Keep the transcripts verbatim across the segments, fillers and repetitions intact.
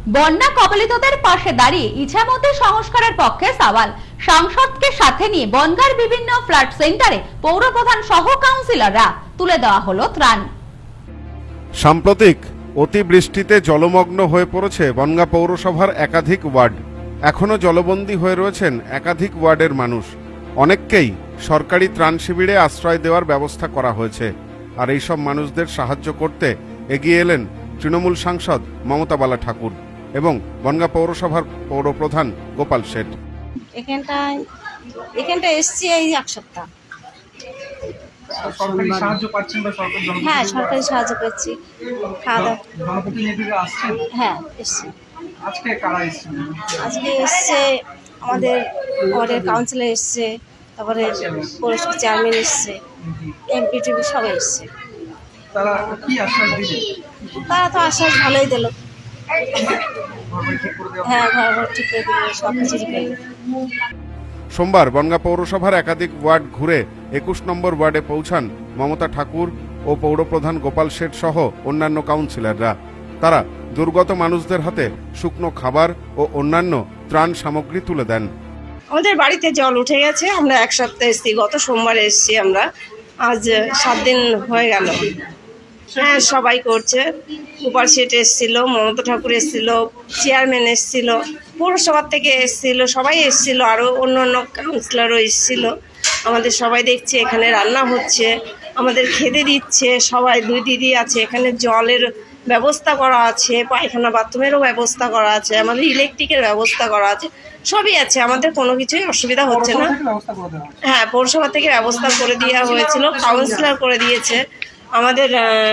বন্যা কবলিতদের পাশে দাঁড়িয়ে ইছামতি সংস্কারের পক্ষে সওয়াল। সাংসদকে সাথে নিয়ে বনগাঁর বিভিন্ন ফ্ল্যাট সেন্টারে পৌরপ্রধান সহ কাউন্সিলররা তুলে দেওয়া হলো ত্রাণ। সাম্প্রতিক অতিবৃষ্টিতে জলমগ্ন হয়ে পড়েছে বনগাঁ পৌরসভার একাধিক ওয়ার্ড। এখনো জলবন্দী হয়ে রয়েছেন একাধিক ওয়ার্ডের মানুষ। অনেককেই সরকারি ত্রাণ শিবিরে আশ্রয় দেওয়ার ব্যবস্থা করা হয়েছে। আর এইসব মানুষদের সাহায্য করতে এগিয়ে এলেন তৃণমূল সাংসদ মমতা বালা ঠাকুর এবং বনগাঁ পৌরসভার পৌরপ্রধান গোপাল শেঠ। এখানটায় এখানটা এসছি এই এক সপ্তাহ। সরকারি সাহায্য পাচ্ছেন বা সরকার জনপ্রতিনিধি? হ্যাঁ, সরকারি সাহায্য পাচ্ছি। খাওয়া দাওয়া জনপ্রতিনিধিরা আসছেন? হ্যাঁ, এসছি। আজকে কারা এসছেন? আজকে এসছে আমাদের ওয়ার্ডের কাউন্সিলর এসছে, তারপরে পৌরসভার চেয়ারম্যান এসছে, এমপি টিভি সবাই এসছে। তারা কি আশ্বাস দিলেন? তারা তো আশ্বাস ভালোই দিল। হ্যাঁ, ঘর ঘর ঠিক করে দিল, সব কিছু ঠিক করে দিল। সোমবার বনগাঁ পৌরসভার একাধিক ওয়ার্ড ঘুরে একুশ নম্বর ওয়ার্ডে পৌঁছান মমতা ঠাকুর ও পৌরপ্রধান গোপাল শেঠ সহ অন্যান্য কাউন্সিলররা। তারা দুর্গত মানুষদের হাতে শুকনো খাবার ও অন্যান্য ত্রাণ সামগ্রী তুলে দেন। আমাদের বাড়িতে জল উঠে গেছে, আমরা এক সপ্তাহ এসেছি, গত সোমবার এসেছি আমরা, আজ সাত দিন হয়ে গেল। হ্যাঁ, সবাই করছে। গোপাল শেঠ এসেছিল, মমতা ঠাকুর এসেছিল, চেয়ারম্যান এসেছিল, পৌরসভার থেকে এসেছিল, সবাই এসেছিল, আরও অন্য অন্য কাউন্সিলরও এসেছিল। আমাদের সবাই দেখছে এখানে রান্না হচ্ছে, আমাদের খেতে দিচ্ছে সবাই। দুই দিদি আছে এখানে, জলের ব্যবস্থা করা আছে, পায়খানা বাথরুমেরও ব্যবস্থা করা আছে, আমাদের ইলেকট্রিকের ব্যবস্থা করা আছে, সবই আছে। আমাদের কোনো কিছুই অসুবিধা হচ্ছে না। হ্যাঁ, পৌরসভা থেকে ব্যবস্থা করে দেওয়া হয়েছিল, কাউন্সিলর করে দিয়েছে, আমাদের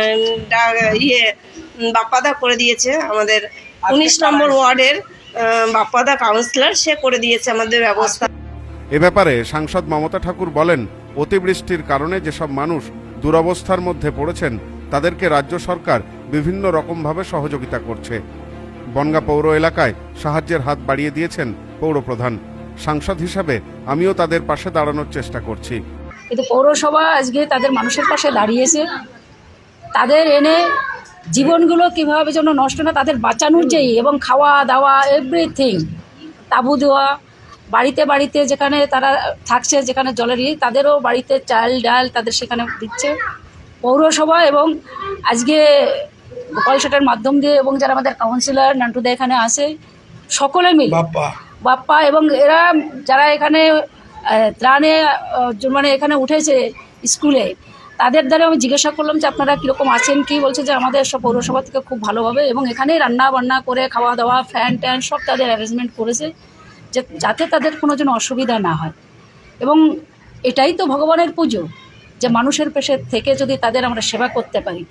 ইয়ে বাপ্পাদা করে দিয়েছে, আমাদের উনিশ নম্বর ওয়ার্ডের বাপ্পাদা কাউন্সিলর, সে করে দিয়েছে আমাদের ব্যবস্থা। এ ব্যাপারে সাংসদ মমতা ঠাকুর বলেন, অতিবৃষ্টির কারণে যেসব মানুষ দুরবস্থার মধ্যে পড়েছেন তাদেরকে রাজ্য সরকার বিভিন্ন রকমভাবে সহযোগিতা করছে। বনগাঁ পৌর এলাকায় সাহায্যের হাত বাড়িয়ে দিয়েছেন পৌরপ্রধান। সাংসদ হিসাবে আমিও তাদের পাশে দাঁড়ানোর চেষ্টা করছি। কিন্তু পৌরসভা আজকে তাদের মানুষের পাশে দাঁড়িয়েছে, তাদের এনে জীবনগুলো কীভাবে যেন নষ্ট না, তাদের বাঁচানোর যেই এবং খাওয়া দাওয়া এভরিথিং, তাঁবু দেওয়া, বাড়িতে বাড়িতে যেখানে তারা থাকছে, যেখানে জলের ইয়ে, তাদেরও বাড়িতে চাল ডাল তাদের সেখানে দিচ্ছে পৌরসভা। এবং আজকে গোপাল শেঠের মাধ্যম দিয়ে এবং যারা আমাদের কাউন্সিলর নান্টুদা এখানে আসে, সকলে মিলে বাপ্পা বাপ্পা এবং এরা যারা এখানে ত্রাণে মানে এখানে উঠেছে স্কুলে, তাদের দ্বারা আমি জিজ্ঞাসা করলাম যে আপনারা কীরকম আছেন, কি বলছে যে আমাদের সব পৌরসভা থেকে খুব ভালোভাবে, এবং এখানেই রান্না বান্না করে খাওয়া দাওয়া ফ্যান ট্যান সব তাদের অ্যারেঞ্জমেন্ট করেছে, যে যাতে তাদের কোনো যেন অসুবিধা না হয়। এবং এটাই তো ভগবানের পুজো, যে মানুষের পেশে থেকে যদি তাদের আমরা সেবা করতে পারি।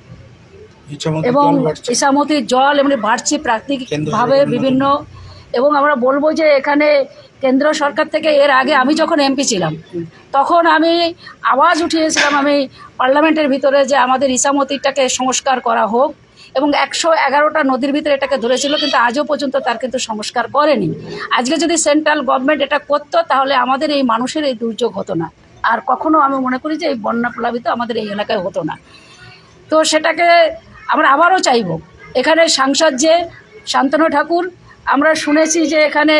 এবং ইছামতির জল এমনি বাড়ছে প্রাকৃতিকভাবে বিভিন্ন, এবং আমরা বলবো যে এখানে কেন্দ্র সরকার থেকে এর আগে আমি যখন এমপি ছিলাম তখন আমি আওয়াজ উঠিয়েছিলাম আমি পার্লামেন্টের ভিতরে যে আমাদের ইছামতিটাকে সংস্কার করা হোক, এবং একশো এগারোটা নদীর ভিতরে এটাকে ধরেছিল, কিন্তু আজও পর্যন্ত তার কিন্তু সংস্কার করেনি। আজকে যদি সেন্ট্রাল গভর্নমেন্ট এটা করতো তাহলে আমাদের এই মানুষের এই দুর্যোগ হতো না, আর কখনো আমি মনে করি যে এই বন্যা প্লাবিত আমাদের এই এলাকায় হতো না। তো সেটাকে আমরা আবারও চাইব। এখানে সাংসদ যে শান্তনু ঠাকুর, আমরা শুনেছি যে এখানে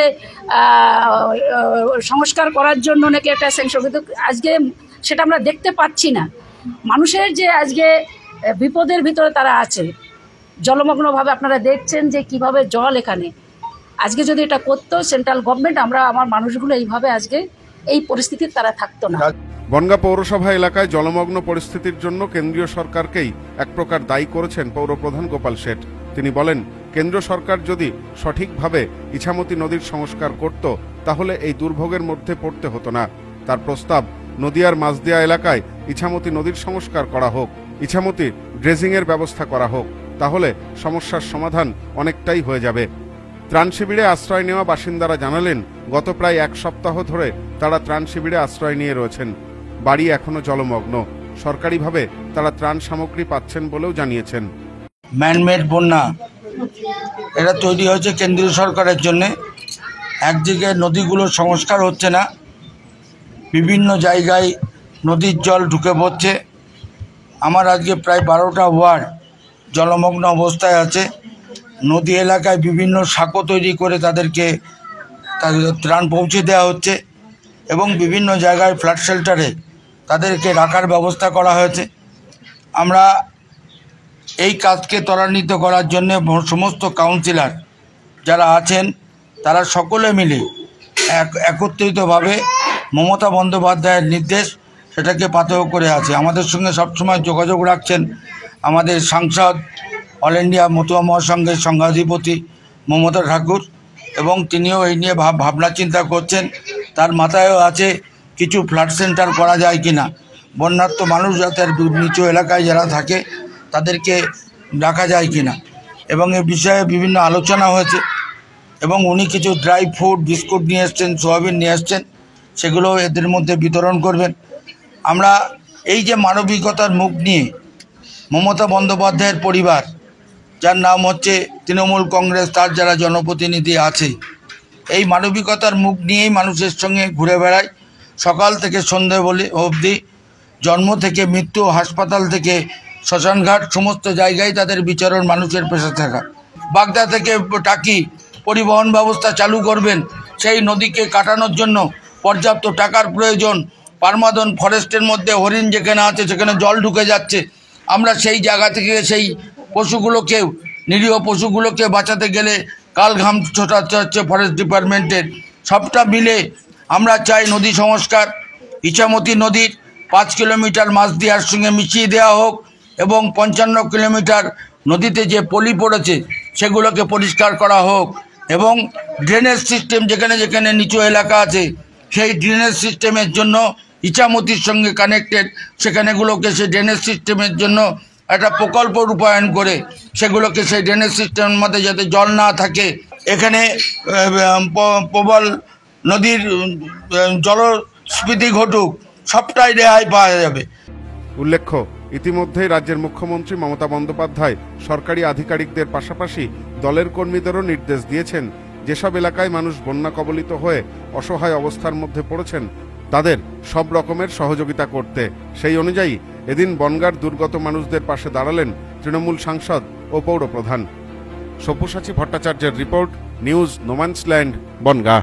সংস্কার করার জন্য নাকি একটা স্যাংশন, কিন্তু আজকে সেটা আমরা দেখতে পাচ্ছি না। মানুষের যে আজকে বিপদের ভিতরে তারা আছে জলমগ্নভাবে, আপনারা দেখছেন যে কিভাবে জল এখানে। আজকে যদি এটা করতো সেন্ট্রাল গভর্নমেন্ট, আমরা আমার মানুষগুলো এইভাবে আজকে এই পরিস্থিতির তারা থাকতো না। বনগাঁ পৌরসভা এলাকায় জলমগ্ন পরিস্থিতির জন্য কেন্দ্রীয় সরকারকেই এক প্রকার দায়ী করেছেন পৌরপ্রধান গোপাল শেঠ। তিনি বলেন, কেন্দ্র সরকার যদি সঠিকভাবে ইছামতি নদীর সংস্কার করত তাহলে এই দুর্ভোগের মধ্যে পড়তে হতো না। তার প্রস্তাব, নদিয়ার মাঝদিয়া এলাকায় ইছামতি নদীর সংস্কার করা হোক, ইছামতি ড্রেজিংয়ের ব্যবস্থা করা হোক, তাহলে সমস্যার সমাধান অনেকটাই হয়ে যাবে। ত্রাণ শিবিরে আশ্রয় নেওয়া বাসিন্দারা জানালেন, গত প্রায় এক সপ্তাহ ধরে তারা ত্রাণ শিবিরে আশ্রয় নিয়ে রয়েছেন। বাড়ি এখনো জলমগ্ন, সরকারিভাবে তারা ত্রাণ সামগ্রী পাচ্ছেন বলেও জানিয়েছেন। ম্যানমেড বন্যা এটা তৈরি হয়েছে কেন্দ্রীয় সরকারের জন্যে। একদিকে নদীগুলোর সংস্কার হচ্ছে না, বিভিন্ন জায়গায় নদীর জল ঢুকে পড়ছে। আমার আজকে প্রায় বারোটা ওয়ার্ড জলমগ্ন অবস্থায় আছে। নদী এলাকায় বিভিন্ন সাঁকো তৈরি করে তাদেরকে তাদের ত্রাণ পৌঁছে দেওয়া হচ্ছে এবং বিভিন্ন জায়গায় ফ্লাড শেল্টারে তাদেরকে রাখার ব্যবস্থা করা হয়েছে। আমরা এই কাজকে ত্বরান্বিত করার জন্য সমস্ত কাউন্সিলর যারা আছেন তারা সকলে মিলে এক একত্রিতভাবে মমতা বন্দ্যোপাধ্যায়ের নির্দেশ সেটাকে পাথেয় করে আছে। আমাদের সঙ্গে সবসময় যোগাযোগ রাখছেন আমাদের সাংসদ, অল ইন্ডিয়া মতুয়া মহাসংঘের সংঘাধিপতি মমতা ঠাকুর, এবং তিনিও এই নিয়ে ভাব ভাবনা চিন্তা করছেন। তার মাথায়ও আছে কিছু ফ্লাড সেন্টার করা যায় কি না, বন্যার্ত মানুষ যাতে নিচু এলাকায় যারা থাকে তাদেরকে রাখা যায় কি না, এবং এ বিষয়ে বিভিন্ন আলোচনা হয়েছে। এবং উনি কিছু ড্রাই ফ্রুট, বিস্কুট নিয়ে এসছেন, সোয়াবিন নিয়ে এসছেন, সেগুলো এদের মধ্যে বিতরণ করবেন। আমরা এই যে মানবিকতার মুখ নিয়ে মমতা বন্দ্যোপাধ্যায়ের পরিবার, যার নাম হচ্ছে তৃণমূল কংগ্রেস, তার যারা জনপ্রতিনিধি আছে, এই মানবিকতার মুখ নিয়েই মানুষের সঙ্গে ঘুরে বেড়ায় সকাল থেকে সন্ধে বলে অবধি, জন্ম থেকে মৃত্যু, হাসপাতাল থেকে শ্মশানঘাট, সমস্ত জায়গায় তাদের বিচরণ মানুষের পেশা থাকা। বাগদা থেকে টাকি পরিবহন ব্যবস্থা চালু করবেন, সেই নদীকে কাটানোর জন্য পর্যাপ্ত টাকার প্রয়োজন। পারমাদন ফরেস্টের মধ্যে হরিণ যেখানে আছে সেখানে জল ঢুকে যাচ্ছে, আমরা সেই জায়গা থেকে সেই পশুগুলোকে, নিরীহ পশুগুলোকে বাঁচাতে গেলে কাল ঘাম ছোটাতে হচ্ছে ফরেস্ট ডিপার্টমেন্টের। সবটা মিলে আমরা চাই নদী সংস্কার, ইছামতি নদীর পাঁচ কিলোমিটার মাছ দেওয়ার সঙ্গে মিশিয়ে দেওয়া হোক, এবং পঞ্চান্ন কিলোমিটার নদীতে যে পলি পড়েছে সেগুলোকে পরিষ্কার করা হোক, এবং ড্রেনেজ সিস্টেম যেখানে যেখানে নিচু এলাকা আছে সেই ড্রেনেজ সিস্টেমের জন্য ইছামতির সঙ্গে কানেক্টেড সেখানেগুলোকে সেই ড্রেনেজ সিস্টেমের জন্য একটা প্রকল্প রূপায়ণ করে সেগুলোকে সেই ড্রেনেজ সিস্টেমের মধ্যে যাতে জল না থাকে, এখানে প্রবল নদীর জলস্ফীতি ঘটুক, সবটাই রেহাই পাওয়া যাবে। উল্লেখ্য, ইতিমধ্যেই রাজ্যের মুখ্যমন্ত্রী মমতা বন্দ্যোপাধ্যায় সরকারি আধিকারিকদের পাশাপাশি দলের কর্মীদেরও নির্দেশ দিয়েছেন যেসব এলাকায় মানুষ বন্যা কবলিত হয়ে অসহায় অবস্থার মধ্যে পড়েছেন তাদের সব রকমের সহযোগিতা করতে। সেই অনুযায়ী এদিন বনগাঁর দুর্গত মানুষদের পাশে দাঁড়ালেন তৃণমূল সাংসদ ও পৌরপ্রধান। সব্যসাচী ভট্টাচার্যের রিপোর্ট, নিউজ নোম্যান্সল্যান্ড, বনগাঁ।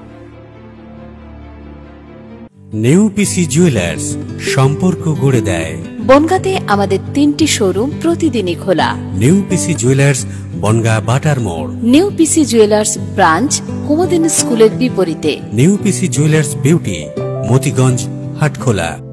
নেউপিসি জুয়েলার্স, সম্পর্ক গড়ে দেয়। বনগাঁতে আমাদের তিনটি শোরুম প্রতিদিনই খোলা। নেউপিসি জুয়েলার্স, বনগাঁ বাটার মোড়। নেউপিসি জুয়েলার্স ব্রাঞ্চ কুমদিন স্কুলের বিপরীতে। নেউপিসি জুয়েলার্স বিউটি, মতিগঞ্জ, হাটখোলা।